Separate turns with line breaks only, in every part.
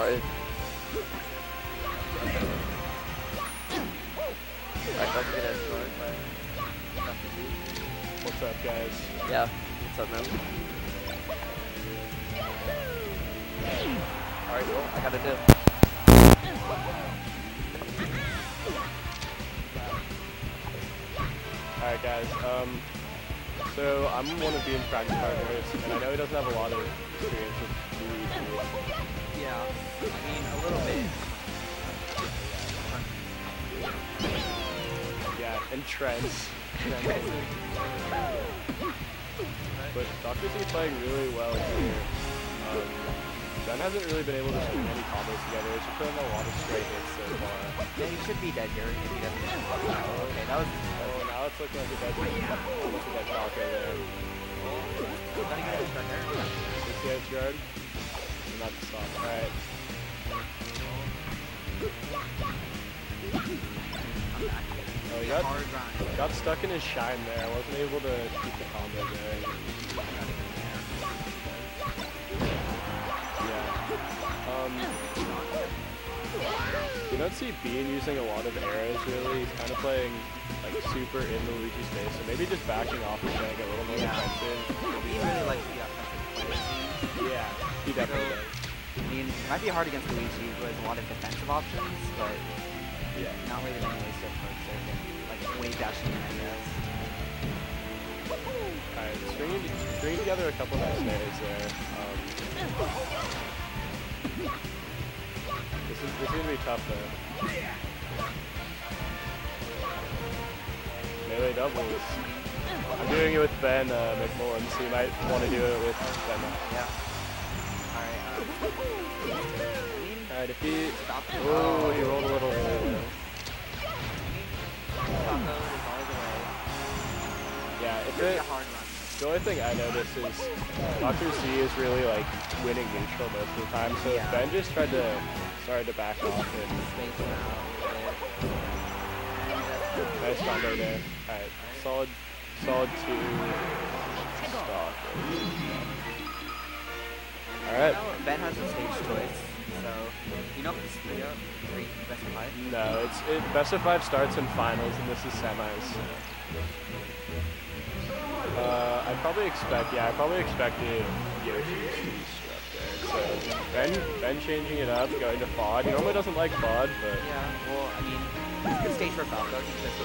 sorry. Alright, don't get escorted by Dr. Z.
What's up, guys?
Yeah, what's up, man? Alright, well, I gotta do.
Alright, guys. So I'm one of Bean's practice partners, and I know he doesn't have a lot of experience with Luigi.
Yeah, I mean, a little bit.
Yeah, and Trent's. But Dr. Z playing really well here. Ben hasn't really been able to string any combos together. He's just putting a lot of straight hits so far.
Yeah, he should be dead here if he doesn't. Okay, that was.
Oh, now it's looking like a dead Falco there.
Gotta get a start there.
Is he edge guard? And that's the stop. Alright. Oh, he got stuck in his shine there. Wasn't able to keep the combo going. You don't see Bean using a lot of arrows really. He's kind of playing like super in the Luigi space, so maybe just backing off and playing a little more defensive.
He really likes the offensive play.
Yeah, he definitely does.
I mean, it might be hard against Luigi, who has a lot of defensive options, but
yeah,
not really many ways to approach it. Like wave dashing and areas.
Alright, stringing together a couple nice snares there. This is gonna be tough though. Melee doubles. I'm doing it with Ben McMullen, so you might want to do it with Ben.
Yeah.
Alright, if he... Oh, he rolled a little early. Yeah, the only thing I noticed is Dr. Z is really like winning neutral most of the time, so if Ben just started to back off and nice combo there. Alright, solid 2 stock. Alright.
Ben has a stage choice, so you know if it's 3 best of 5?
No, it's best of 5 starts in finals, and this is semis. I probably expected Yoshi's to be struck there. So Ben changing it up, going to FOD. He normally doesn't like FOD, but
yeah. Well, I mean, it's a good stage for Falco. He's just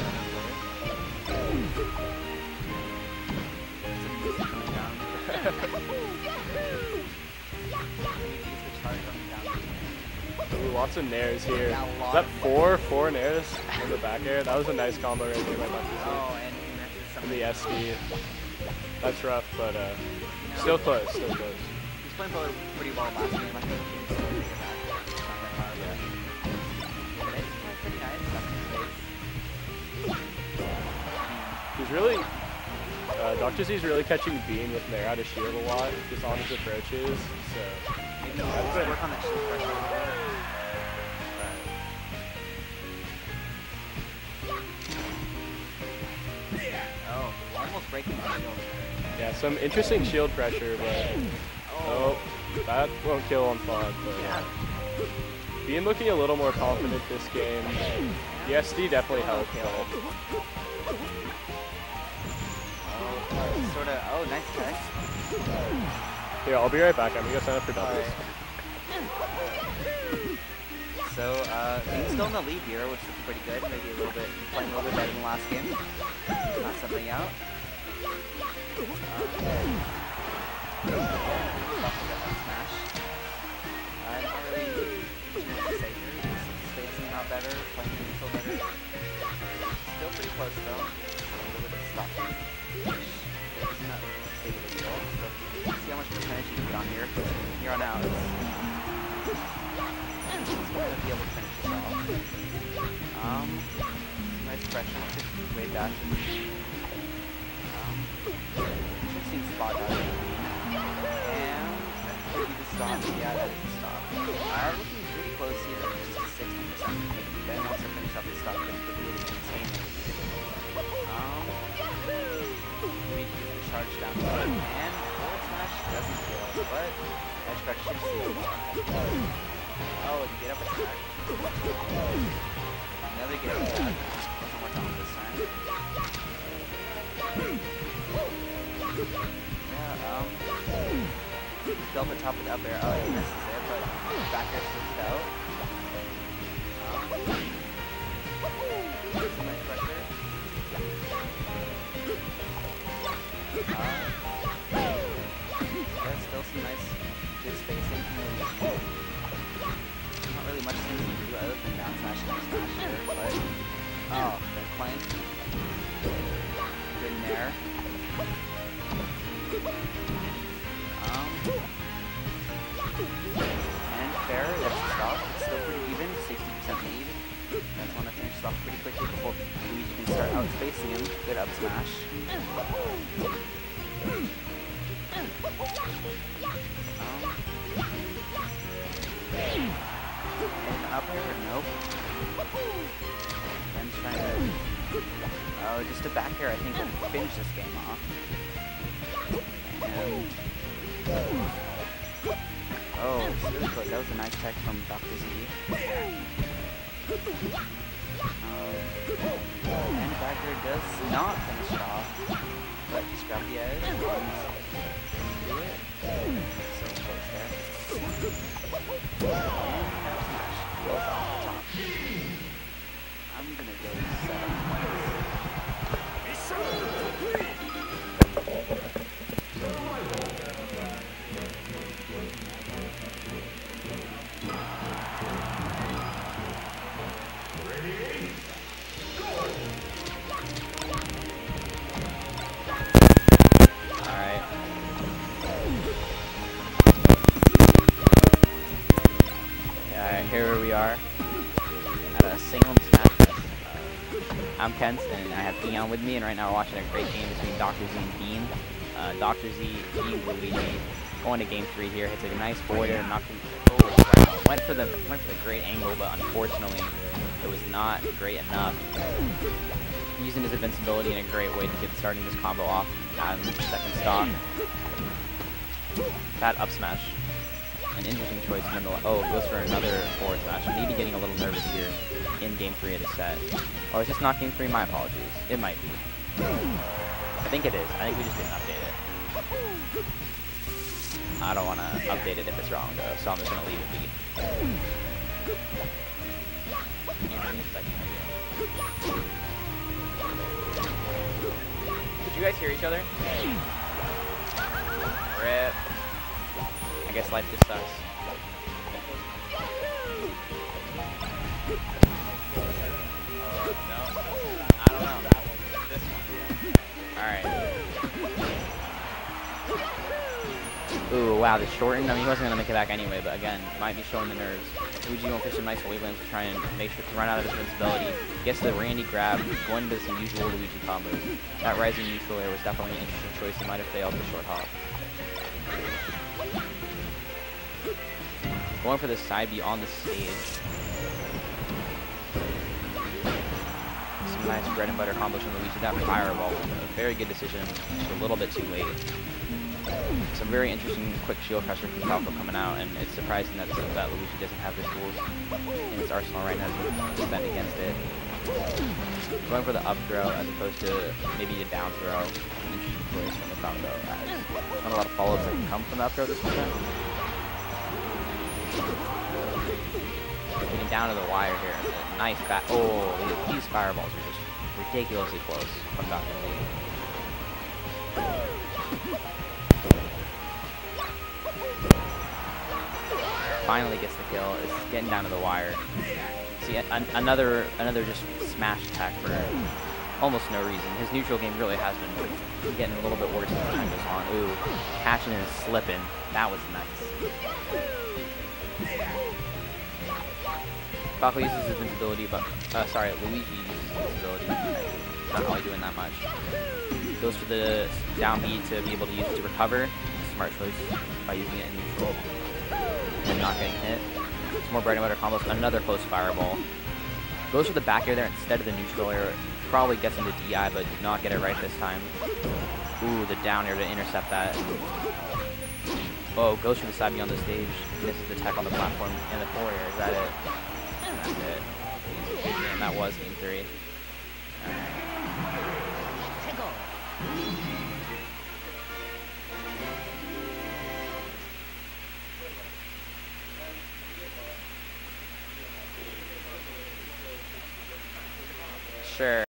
coming down.
Ooh, lots of nairs here. Is that four nairs on the back air? That was a nice combo right there by Dr. Z.
Oh,
and the SD. That's rough, but still close, He's
playing pretty well last game, I think.
He's really... Dr. Z's really catching Bean with Nair out of shield a lot, just on his approaches, so...
Maybe he'll work on that shield pressure a little bit. Oh, almost breaking the shield.
Yeah, some interesting shield pressure, but... Oh, that won't kill on FOD, but...
Yeah.
Bean looking a little more confident this game. The SD definitely helped, but...
Oh, nice test.
Here, I'll be right back. I'm gonna go sign up for doubles.
Right. So, he's still in the lead here, which is pretty good. Maybe playing a little bit better than last game. Not something out. Smash. Not really too much to say here. Just spacing out better, playing neutral better. Still pretty close though. A little bit stopping. Not big of a deal. So, see how much percentage you can get on here. Here on out, it's going to be able to finish this off. Nice pressure, wave dash. Interesting spot out of and maybe the stop. Yeah, that is the stop. Looking pretty close here, just 60%. Ben wants to finish up the stop and really maintain it. Maybe charge down and forward smash doesn't kill, but edge back should see. the get up attack. Another get up attack. Doesn't work on this time. Yeah, go up the top with the up air. Oh, he misses it, but back air switched out. Some nice pressure. There's still some nice, good spacing from Luigi. Not really much things to do other than down smash and up smash here, but oh, the clank. Good nair. And fair, that's the stop. It's still pretty even, 60% lead. That's want to finish this off pretty quickly before Luigi can start outspacing him. Good up smash. And up air? Nope. Ben's trying to... Oh, just a back air, I think, will finish this game off. And... Oh, it's really close. That was a nice tech from Dr. Z. And back air does not finish it off, but just grab the edge and do it. So close there. And now smash goes off the top. I'm gonna go 7 points. Here we are at a Salem Smash Fest. I'm Kent, and I have Theon with me, and right now we're watching a great game between Dr. Z and Bean. Dr. Z beat Luigi, going to game 3 here, hits a nice forward air, knocked him over the ground. Went for the great angle, but unfortunately it was not great enough. Using his invincibility in a great way to get starting this combo off on second stock. That up smash. An interesting choice. Oh, goes for another forward smash. Maybe getting a little nervous here in game 3 of the set. Or is this not game 3? My apologies. It might be. I think it is. I think we just didn't update it. I don't want to update it if it's wrong though, so I'm just going to leave it be. Did you guys hear each other? Rip. I guess life just sucks. No? I don't know. This one. Alright. Ooh, wow, the shortened. I mean, he wasn't going to make it back anyway, but again, might be showing the nerves. Luigi going for some nice wavelengths to try and make sure to run out of his invincibility. Gets the Randy grab, going into some usual Luigi combos. That rising neutral air was definitely an interesting choice. He might have failed the short hop. Going for the side B on the stage. Some nice bread and butter combos from Luigi. That fireball was a very good decision. Just a little bit too late. Some very interesting quick shield pressure from Falco coming out, and it's surprising that Luigi doesn't have the tools in his arsenal right now to defend against it. Going for the up throw as opposed to maybe a down throw. An interesting choice from the Falco. Not a lot of follow-ups that can come from the up throw this time. Getting down to the wire here. A nice back. Oh, these fireballs are just ridiculously close from Dr. Z. Finally gets the kill. It's getting down to the wire. See, another just smash attack for almost no reason. His neutral game really has been getting a little bit worse as time goes on. Ooh, catching and slipping. That was nice. Falco uses his invincibility, but Luigi uses his invincibility. Not really doing that much. Goes for the down B to be able to use it to recover. Smart choice by using it in neutral and not getting hit. Some more bread and butter combos. Another close fireball. Goes for the back air there instead of the neutral air. Probably gets into DI, but did not get it right this time. Ooh, the down air to intercept that.
Oh, goes for the side beyond the stage. Misses the attack on the platform and the forward air. Is that it? That's it. And that was game 3. Sure.